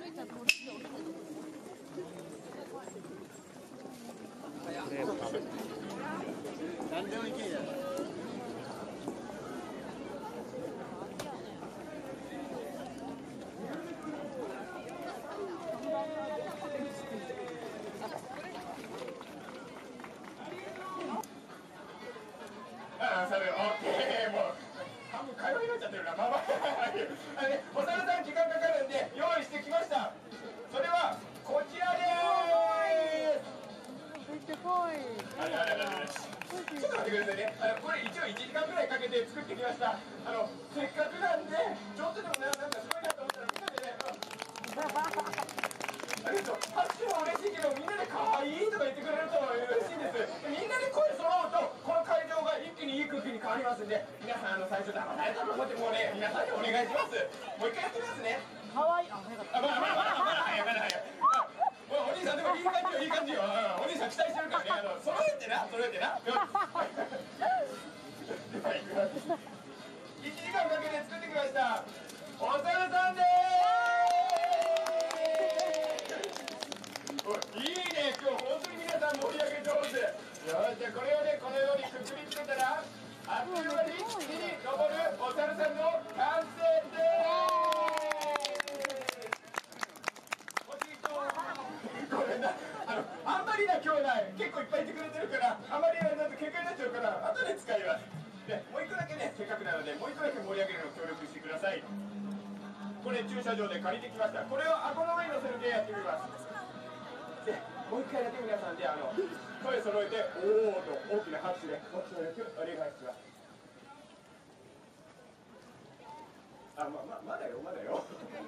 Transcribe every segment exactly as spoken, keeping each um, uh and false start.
何でもいけるじゃない。 ああ、それ、オッケー、もう、半分会話になっちゃってるな、まあまあ、あのね、お猿さん時間かかるんで、用意してきました。それは、こちらでーす。 めっちゃ可愛い。 あれあれあれあれ。ちょっと待ってくださいね。あの、これ一応いちじかんぐらいかけて作ってきました。あの、せっかくなんで、ちょっとでもな、なんかすごいなと思ったら、みんなでね。ありがとう。拍手も嬉しいけど、みんなで可愛いとか言ってくれると嬉しいです。みんなで声揃うと、この会場が一気にいい空気に変わりますんで、皆さん、あの、最初、騙されたと思って、もうね、皆さんにお願いします。もう一回やってみますね。 可愛い。あ、早かった。 あ、まだまだまだまだ早い、まだ早い。お兄さん、でもいい感じよ、いい感じよ。お兄さん期待してるからね、あの、揃えてな、揃えてな。いちじかんかけて作ってきました。お猿さんでーす。いいね、今日本当に皆さん盛り上げ上手。よし、じゃあこれをね、このようにくくりつけたら、あっという間に木に登るお猿さんの完成でーす。これな、あの、あんまりな兄弟結構いっぱいいてくれてるから、あんまりやると喧嘩になっちゃうから後で使います。で、もう一個だけね、せっかくなのでもう一個だけ盛り上げるの協力してください。これ駐車場で借りてきました。これを顎の上に乗せるでやってみます。で、もう一回だけ皆さんであの声揃えて「おー」と大きな拍手でご協力お願いします。あ、ま、ま、まだよ、まだよ。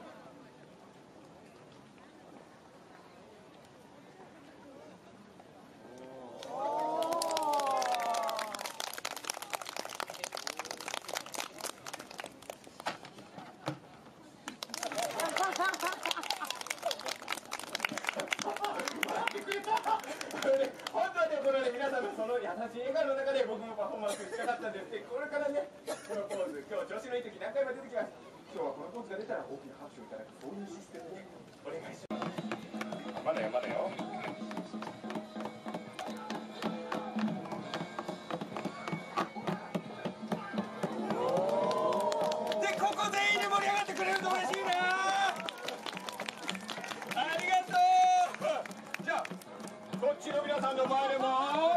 本当はね、これね、皆さんのその優しい笑顔の中で僕もパフォーマンスしたかったんですけど、これからね、このポーズ、今日調子のいい時何回も出てきます。今日はこのポーズが出たら大きな拍手をいただく、そういうシステムでお願いします。まだよ、まだよ。で、ここ全員で盛り上がってくれると嬉しいな。ありがとう。じゃあこっちの皆さんの前でも、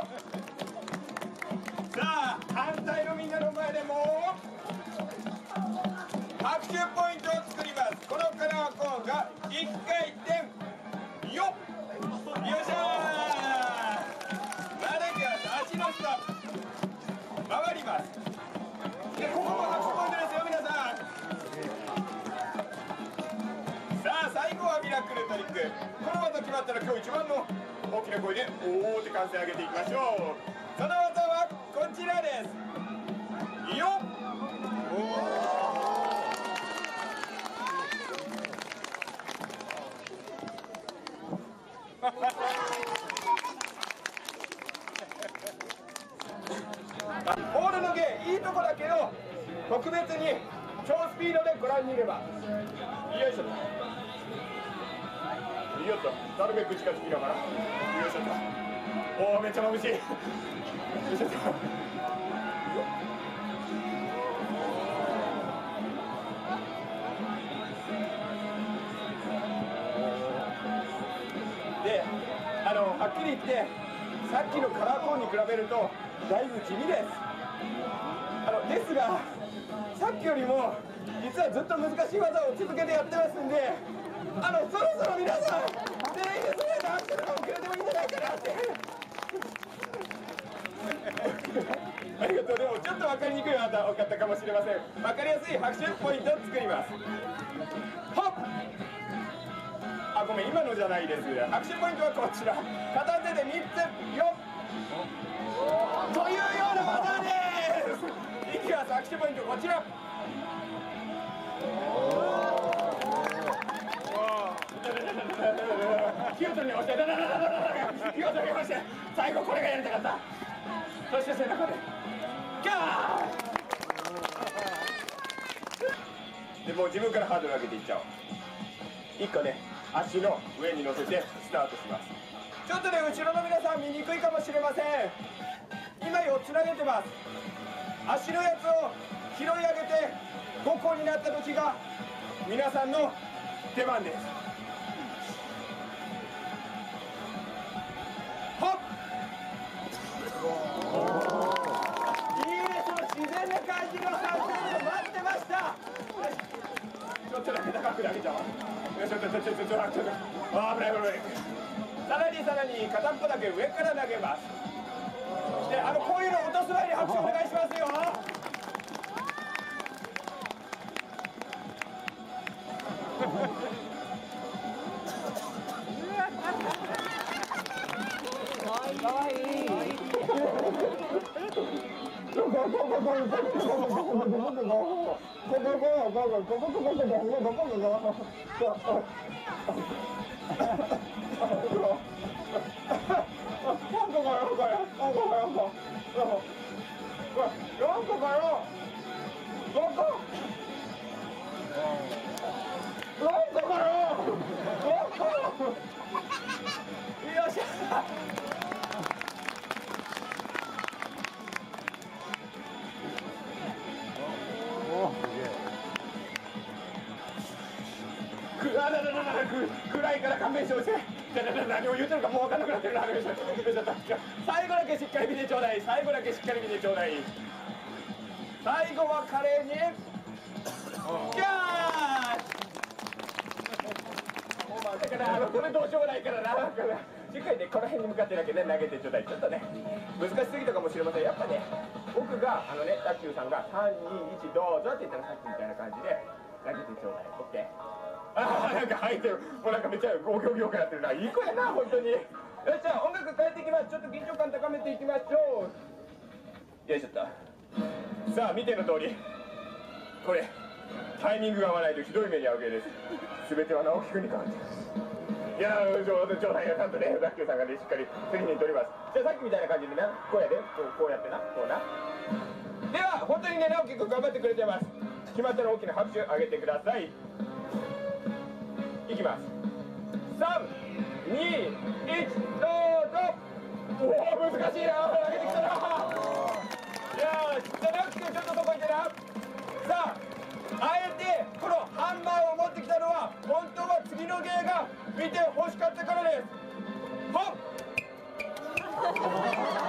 さあ反対のみんなの前でも拍手ポイントを作ります。このカラーコーンがいっかい転よっ、よいしょー。まだいきます。足の下回ります。で、ここも拍手ポイントですよ皆さん。さあ最後はミラクルトリック。この技決まったら今日一番の大きな声で「おー」って歓声上げていきましょう。その技はこちらです。よっ、ホールの芸いいとこだけど特別に超スピードでご覧にいれば。よいしょと、よっと、なるべく近づきながら、よいしょと、おお、めっちゃ眩しい。よいしょと、で、あの、はっきり言ってさっきのカラーコーンに比べるとだいぶ地味です。あのですがさっきよりも実はずっと難しい技を続けてやってますんで、あのそろそろ皆さん全員でそれで拍手とかもくれてもいいんじゃないかなって。ありがとう。でもちょっと分かりにくい技多かったかもしれません。分かりやすい拍手ポイントを作ります。ほっ、あ、ごめん、今のじゃないです。拍手ポイントはこちら。片手でみっつよっというような技です。いきます。拍手ポイントこちら。気を取り直して、気を取り直して、最後これがやりたかった。そして背中でガーッでもう自分からハードル上げていっちゃおう。いっこね。 足の上に乗せてスタートします。ちょっとね後ろの皆さん見にくいかもしれません。今よっつ投げてます。足のやつを拾い上げてごこになった時が皆さんの出番です。ほっ、いいね、その自然な感じのさんせんを待ってました。ちょっとだけ高く投げちゃう。ちょっとちょっとちょっとちょっとあー危ない危ない。さらにさらに片っぽだけ上から投げます。で、あのこういうの落とす前に拍手お願いしますよ。かわいい。よっしゃ。あらららら暗いから勘弁してほしい。何を言ってるかもう分からなくなってるな。最後だけしっかり見てちょうだい。最後だけしっかり見てちょうだい。最後は華麗にキャーッ。だからあのこれどうしようもないからな。しっかりねこの辺に向かってだけね投げてちょうだい。ちょっとね難しすぎたかもしれません。やっぱね僕があのね卓球さんがさんにいちどうぞって言ったらさっきみたいな感じで投げてちょうだい。オッケー。ああなんか入ってる。もうなんかめっちゃゴーギョギョになってるな。いい子やな本当に。よっしゃ音楽変えていきます。ちょっと緊張感高めていきましょう。よいしょっと。さあ見ての通りこれタイミングが合わないとひどい目に遭うわけです。全ては直樹君に変わってます。いやー冗談やちゃんとね卓球さんがねしっかり責任取ります。じゃあさっきみたいな感じでなこうやでこうこうやってなこうな。では本当にね直樹君頑張ってくれてます。決まったら大きな拍手あげてください。いきます。さんにいちどうぞ。おお難しいな。投げてきたな。よしじゃあ直樹君ちょっとそこ行ってな。さああえてこのハンマーを持ってきたのは本当は次の芸が見て欲しかったからです。ほっ